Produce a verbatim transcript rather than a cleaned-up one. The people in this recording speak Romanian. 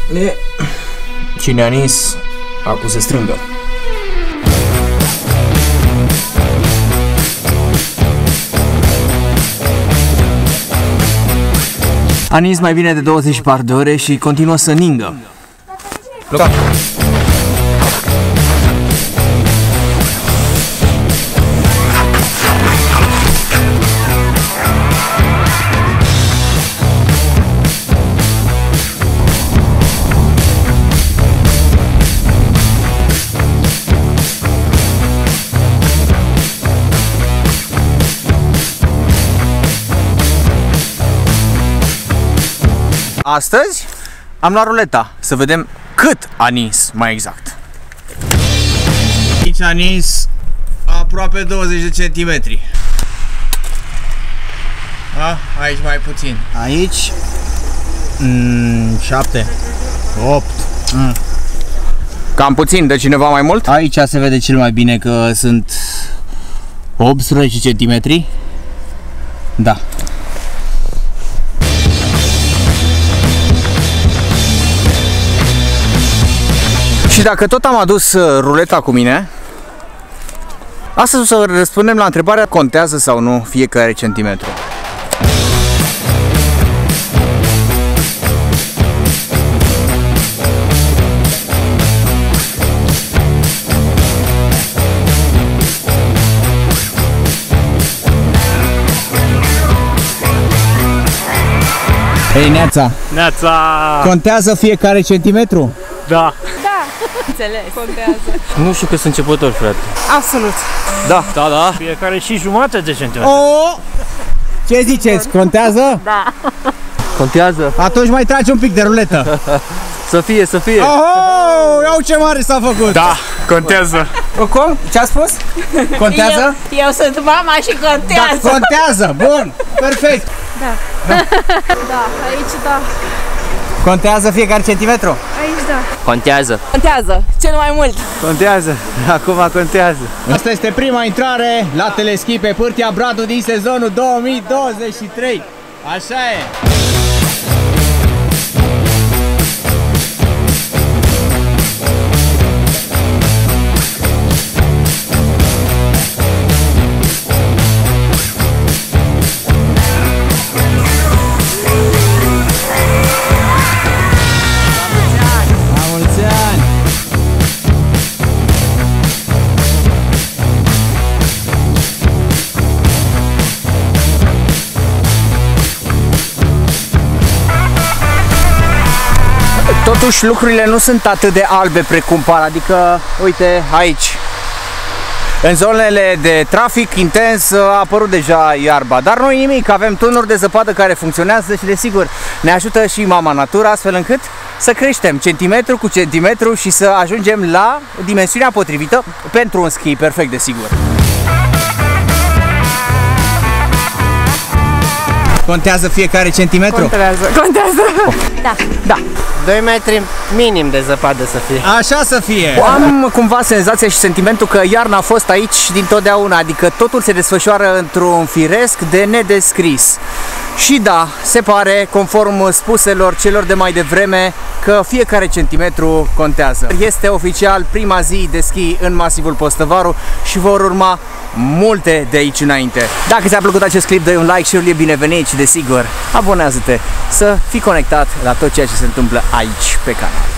E... Cine a nins, acum se strângă. A nins mai bine de douăzeci și patru de ore și continuă să ningă. Blocat. Astăzi am luat ruleta să vedem cât a nins mai exact. Aici a nins aproape douăzeci de centimetri. A, aici mai puțin. Aici mm, șapte, opt. Mm. Cam puțin, de cineva mai mult? Aici se vede cel mai bine că sunt optsprezece centimetri. Da. Și dacă tot am adus ruleta cu mine, astăzi o să răspundem la întrebarea: contează sau nu fiecare centimetru? Hei, Neața! Neața! Contează fiecare centimetru? Da! Înțeles. Contează. Nu știu că sunt începător, frate. Absolut. Da, da, da. Fiecare și jumătate de centimetru. O! Ce ziceți? Contează? Da. Contează. Atunci mai tragi un pic de ruletă. Să fie, să fie. Oho! Iau ce mare s-a făcut. Da, contează. Cum? Ce a spus? Contează? Eu, eu sunt mama și contează. Da, contează. Bun. Perfect. Da. Da. Da, aici da. Contează fiecare centimetru? Aici da. Contează. Contează. Cel mai mult. Contează. Acum contează. Asta este prima intrare la teleschi pe Pârtia Bradu din sezonul două mii douăzeci și trei. Așa e. Totuși lucrurile nu sunt atât de albe precum par, adică, uite, aici, în zonele de trafic intens a apărut deja iarba, dar nu nimic, avem tunuri de zăpadă care funcționează și desigur ne ajută și mama natura astfel încât să creștem centimetru cu centimetru și să ajungem la dimensiunea potrivită pentru un schi perfect, desigur. Contează fiecare centimetru? Contează. Contează. Oh. Da. Da. doi metri minim de zăpadă să fie. Așa să fie. Am cumva senzația și sentimentul că iarna a fost aici dintotdeauna, adică totul se desfășoară într-un firesc de nedescris. Și da, se pare, conform spuselor celor de mai devreme, că fiecare centimetru contează. Este oficial prima zi de schi în masivul Postăvaru și vor urma multe de aici înainte. Dacă ți-a plăcut acest clip, dă un like și e binevenit și desigur abonează-te să fii conectat la tot ceea ce se întâmplă aici pe canal.